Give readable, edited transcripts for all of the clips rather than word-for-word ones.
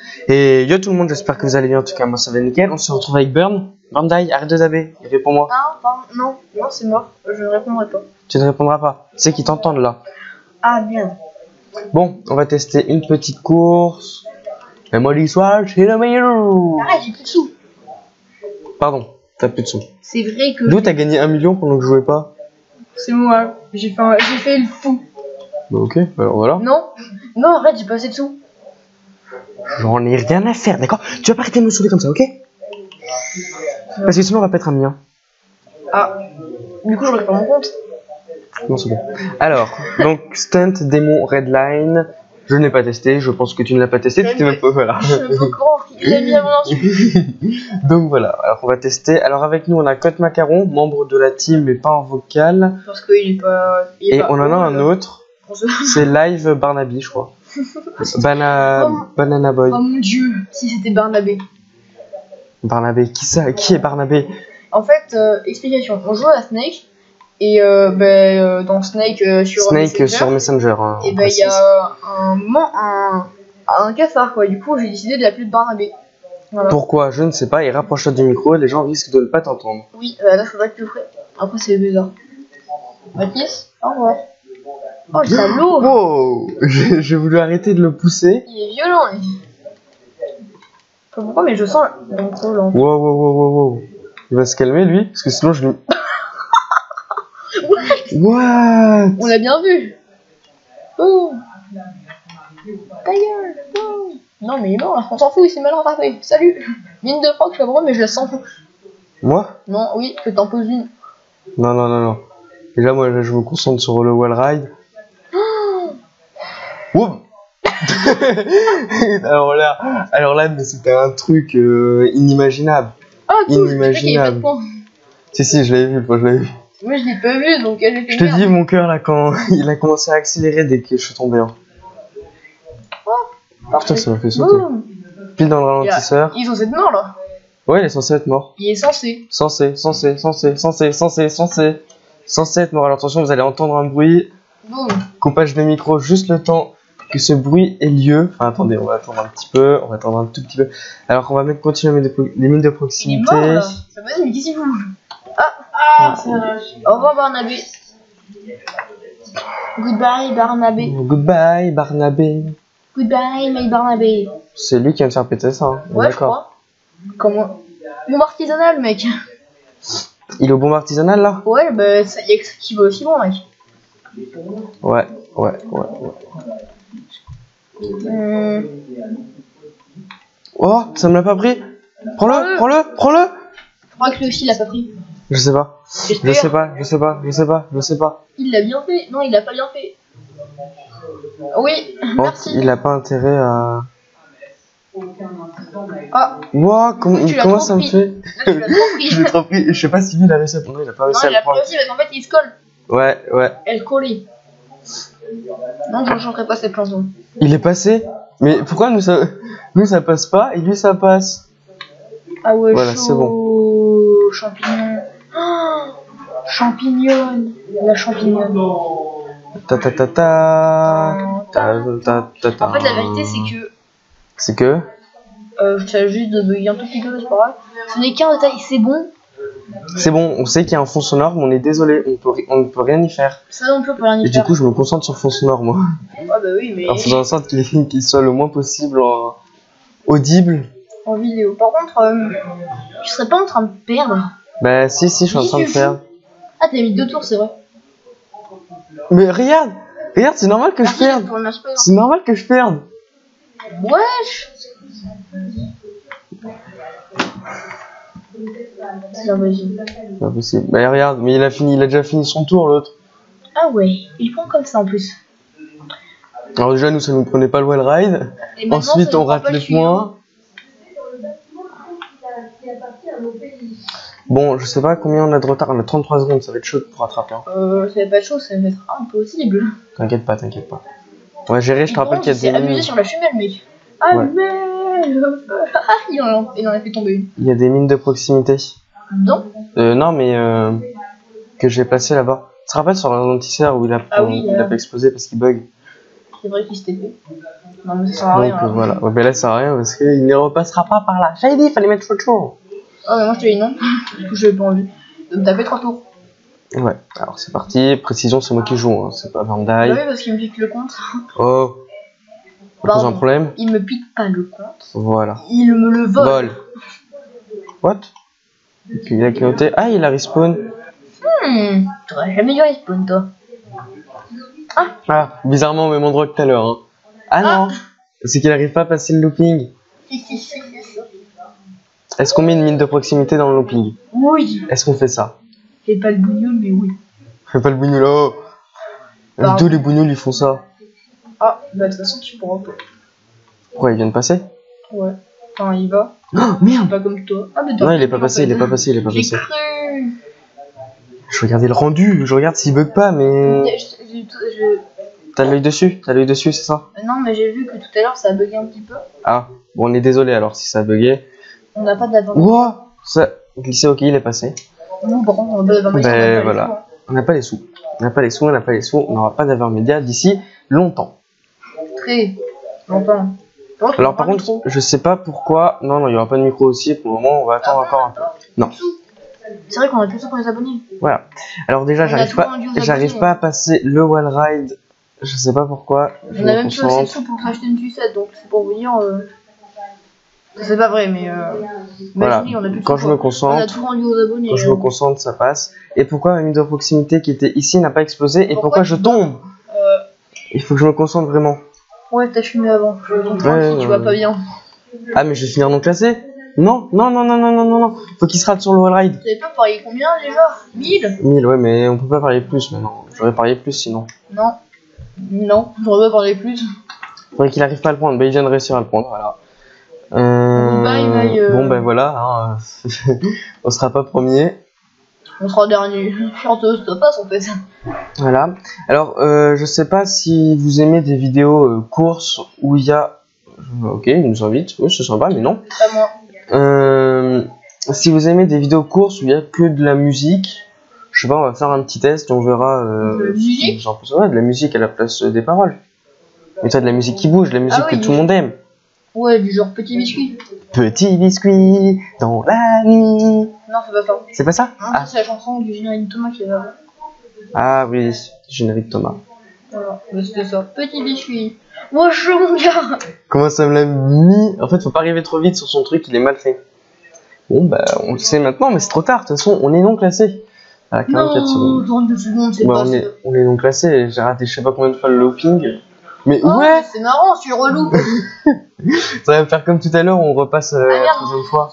Et yo tout le monde, j'espère que vous allez bien. En tout cas, moi ça va nickel. On se retrouve avec Burn. Burndie, arrête de daber. Réponds-moi. Non, c'est mort. Je ne répondrai pas. Tu ne répondras pas. C'est qui t'entendent là. Ah, bien. Bon, on va tester une petite course. Et moi, l'histoire, c'est le meilleur. Arrête, j'ai plus de sous. Pardon, t'as plus de sous. C'est vrai que. D'où t'as gagné 1 million pendant que je jouais pas? C'est moi. J'ai fait le fou. Bah, ok, alors voilà. Non, arrête, j'ai pas assez de sous. J'en ai rien à faire, d'accord? Tu vas pas arrêter de me saouler comme ça, ok? Parce que sinon, on va pas être amis, hein. Ah, du coup, je réponds mon compte. Non, c'est bon. Alors, donc, Stunt, démon, Redline. Je n'ai pas testé, je pense que tu ne l'as pas testé, tu t'es même pas. Voilà. Je suis même pas au courant. Il a mis à mon insu. Donc voilà, alors on va tester. Alors avec nous, on a Cote Macaron, membre de la team, mais pas en vocal. Parce qu'il est pas. Et on en a un autre. C'est Live Barnaby, je crois. Banana Boy. Oh mon dieu, si c'était Barnabé. Barnabé, qui ça? Qui est Barnabé? En fait, explication. On joue à Snake. Et dans Snake sur Messenger. Hein, et il y a un cafard quoi. Du coup, j'ai décidé de l'appeler Barnabé. Voilà. Pourquoi? Je ne sais pas. Il rapproche-toi du micro et les gens risquent de ne pas t'entendre. Oui, là, faudrait que tu le ferais. Après, c'est bizarre. Mathis, au revoir. Oh, le salaud! Wow! J'ai voulu arrêter de le pousser. Il est violent, lui. Je sais pas pourquoi, mais je sens trop lent. Wow. Il va se calmer, lui, parce que sinon je lui. What? On l'a bien vu. Oh. Ta gueule. Oh. Non mais il est mort là, on s'en fout, il s'est mal rattrapé. Salut. Mine de froc, je sais pas pourquoi, mais je la sens. Moi? Non, oui, que t'en poses une. Non. Déjà moi je me concentre sur le wall ride. Oh. alors là, mais c'était un truc inimaginable. Ah, tout, inimaginable. Si, je l'avais vu, je l'avais vu. Moi je l'ai pas vu, donc j'ai fait. Je te dis, mon cœur là, quand il a commencé à accélérer dès que je suis tombé. Hein. Oh, putain, ça m'a fait sauter. Pile dans le ralentisseur. Ils sont censés être morts là. Ouais, il est censé être mort. Il est censé. Censé être mort. Alors attention, vous allez entendre un bruit. Boum. Coupage de micro, juste le temps que ce bruit ait lieu. Enfin, attendez, on va attendre un petit peu. On va attendre un tout petit peu. Alors, on va continuer à mettre les mines de proximité. Il est mort là. Ça va, mais qu'est-ce qu'il fout? Ça lâche. Au revoir Barnabé. Goodbye Barnabé. Goodbye Barnabé. Goodbye my Barnabé. C'est lui qui vient de faire péter ça. Hein. Ouais, je crois. Comment? Bombe artisanale, mec. Il est au bombe artisanal là? Ouais, bah ça y a que ça qui va aussi bon, mec. Ouais. Oh, ça me l'a pas pris. Prends-le. Je crois que lui aussi il l'a pas pris. Je sais pas. Il l'a bien fait. Non, il l'a pas bien fait. Oui, merci. Il a pas intérêt à... Ah. Wow, comment ça me fait? Là, tu l'as trop pris. Je l'ai trop pris. Je sais pas si lui il a réussi à tomber, il a pas réussi à le prendre. Non, il a pas réussi parce qu'en fait il se colle. Ouais. Elle collait. Non, je ne changerai pas cette planton. Il est passé? Mais pourquoi nous ça passe pas et lui ça passe? Ah ouais, voilà, c'est bon. Champignon. Oh, champignon. La champignon. Ta. En fait, la vérité, c'est que. Je tiens juste de bugger un tout petit peu, c'est pas grave. Ce n'est qu'un détail, c'est bon. C'est bon, on sait qu'il y a un fond sonore, mais on est désolé, on ne peut rien y faire. Ça non plus, on peut rien y faire. Et du coup, je me concentre sur le fond sonore, moi. Ah bah oui, mais. En faisant en sorte qu'il soit le moins possible audible. En vidéo. Par contre, tu serais pas en train de perdre? Bah si, je suis en train de perdre. Ah, t'as mis 2 tours, c'est vrai. Mais regarde, c'est normal que je perde. C'est normal que je perde. Wesh. C'est pas possible. Bah regarde, mais il a déjà fini son tour l'autre. Ah ouais, il prend comme ça en plus. Alors déjà nous ça nous prenait pas le wall ride. Ensuite on rate les points. Bon, je sais pas combien on a de retard, on a 33 secondes, ça va être chaud pour rattraper. Hein. Ça va pas être chaud, ça va être impossible. T'inquiète pas. On va gérer, je te rappelle qu'il y a des mines. Il s'est amusé sur la femelle, mec. Ah ouais. Il en a fait tomber une. Il y a des mines de proximité. Non. Non, mais que j'ai placé là-bas. Tu te rappelles sur le ralentisseur où il a pas explosé parce qu'il bug? C'est vrai qu'il s'était fait. Non, mais ça sert à rien. Donc voilà. Ouais, mais là, ça sert à rien parce qu'il ne repassera pas par là. J'avais dit, il fallait mettre autre chose. Ah, mais moi je te dis non. Du coup, j'avais pas envie. Donc, t'as fait 3 tours. Ouais, alors c'est parti. Précision, c'est moi qui joue, hein. C'est pas Van Bah oui, Dyke. parce qu'il me pique le compte. Oh, ça pose un problème. Il me pique pas le compte. Voilà. Il me le vole. Vol. What? Il a clignoté. Ah, il a respawn. T'aurais jamais dû respawn, toi. Ah, bizarrement au même endroit que tout à l'heure. Hein. Ah non, c'est qu'il arrive pas à passer le looping. Si. Est-ce qu'on met une mine de proximité dans le looping? Oui. Est-ce qu'on fait ça? Fais pas le bougnoul, mais oui. Fais pas le bougnoul, oh. Tous les bougnouls ils font ça. Ah, bah de toute façon tu pourras pas. Pourquoi il vient de passer? Ouais. Enfin, il va. Oh merde! Pas comme toi. Ah, mais Non, il est pas passé, il est pas passé, il est pas J'ai passé. cru. Je regardais le rendu, je regarde s'il bug pas, mais. T'as l'œil dessus? T'as l'œil dessus, c'est ça? Non, mais j'ai vu que tout à l'heure ça a bugué un petit peu. Ah, bon, on est désolé alors si ça a bugué. On n'a pas d'avant. Ouah! Ça glissé, ok, il est passé. Non, par contre, on a pas d'avant. Ben voilà. On n'a pas les sous. On n'a pas les sous, on n'a pas les sous, on n'aura pas d'avermédia d'ici longtemps. Très longtemps. Alors par contre, je sais pas pourquoi. Non, il y aura pas de micro aussi. Pour le moment, on va attendre encore un peu. Non. C'est vrai qu'on a tout ça pour les abonnés. Voilà. Alors déjà, j'arrive pas à passer le wall ride. Je sais pas pourquoi. On a même plus assez de sous pour s'acheter une sucette, donc c'est pour vous dire. C'est pas vrai, mais. Voilà. On a plus de Quand sous, je me concentre, on a tout rendu aux abonnés. quand je me concentre, ça passe. Et pourquoi ma mine de proximité qui était ici n'a pas explosé? Et pourquoi je tombe? Il faut que je me concentre vraiment. Ouais, t'as fumé avant. Si tu vas pas bien. Ah, mais je vais finir non classé? Non. Faut qu'il se rate sur le wall ride. Vous avez pas parié combien déjà? 1000? 1000, ouais, mais on peut pas parier plus maintenant. J'aurais parié plus sinon. Non, j'aurais pas parlé plus. Faudrait qu'il arrive pas à le prendre. Bah, il vient de réussir à le prendre, voilà. Bye. Bon, ben voilà, hein. On sera pas premier. On sera dernier. Chanteuse de passe, on fait ça. Voilà. Alors, je sais pas si vous aimez des vidéos courses où il y a. Ok, il nous invite, oui, c'est sympa, mais non. Pas moi. Si vous aimez des vidéos courses où il y a que de la musique, je sais pas, on va faire un petit test et on verra. De la musique? Ouais, de la musique à la place des paroles. Mais toi, de la musique qui bouge, de la musique que tout le monde aime. Ouais, du genre petit biscuit. Petit biscuit dans la nuit. Non, c'est pas ça. C'est pas ça? Non, c'est la chanson du générique de Thomas qui est là. Ah oui, générique Thomas. Voilà, c'était ça. Petit biscuit. Moi, je mon gars. Comment ça me l'a mis? En fait, faut pas arriver trop vite sur son truc, il est mal fait. Bon, bah, on le sait maintenant, mais c'est trop tard. De toute façon, on est non classé. À 44 secondes. 32 secondes, c'est pas ça. On est non classé. J'ai raté je sais pas combien de fois le looping. Mais oh, ouais! C'est marrant, tu relou. Ça va me faire comme tout à l'heure, on repasse la troisième fois.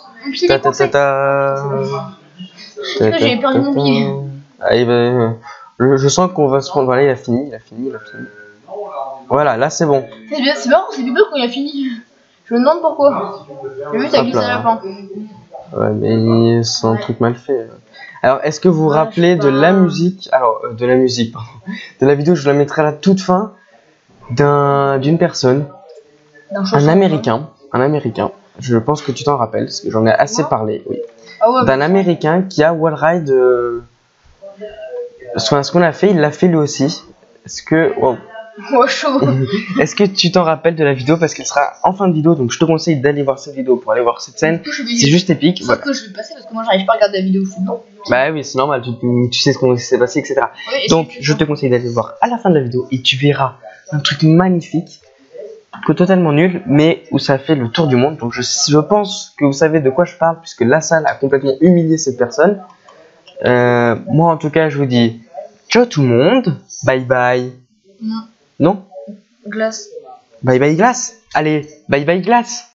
J'ai perdu mon pied. Allez, ben, je sens qu'on va se prendre. Voilà, il a fini. Voilà, là c'est bon. C'est marrant, c'est Bibo quand il a fini. Je me demande pourquoi. J'ai vu ça glisse à la fin. Ouais, mais c'est un truc mal fait. Alors, est-ce que vous vous rappelez de la musique? Alors, de la musique, pardon. De la vidéo, je la mettrai à la toute fin. D'une personne. Un américain. Je pense que tu t'en rappelles, parce que j'en ai assez parlé, oui. Ah ouais, d'un américain qui a wall ride. Ce qu'on a fait, il l'a fait lui aussi. Est-ce que. Wow. Ouais, chaud. Est-ce que tu t'en rappelles de la vidéo? Parce qu'elle sera en fin de vidéo, donc je te conseille d'aller voir cette vidéo pour aller voir cette scène. C'est juste épique. Sauf que je vais passer parce que moi j'arrive pas à regarder la vidéo foot, non? Bah oui, c'est normal, tu sais ce qu'on s'est passé, etc. Oui, donc je te conseille d'aller voir à la fin de la vidéo et tu verras un truc magnifique, que totalement nul, mais où ça fait le tour du monde. Donc je pense que vous savez de quoi je parle, puisque la salle a complètement humilié cette personne. Moi en tout cas, je vous dis ciao tout le monde, bye bye. Non? Glace. Bye bye glace. Allez, bye bye glace.